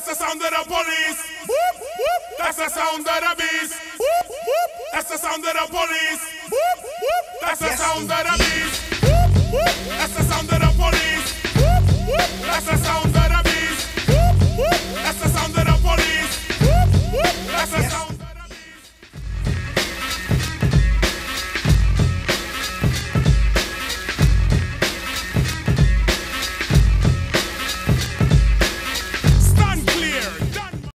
the sound of the police. Whoop, whoop. That's the sound of the beast. Whoop, whoop. That's the sound of the police. Whoop, whoop. That's the sound of the beast.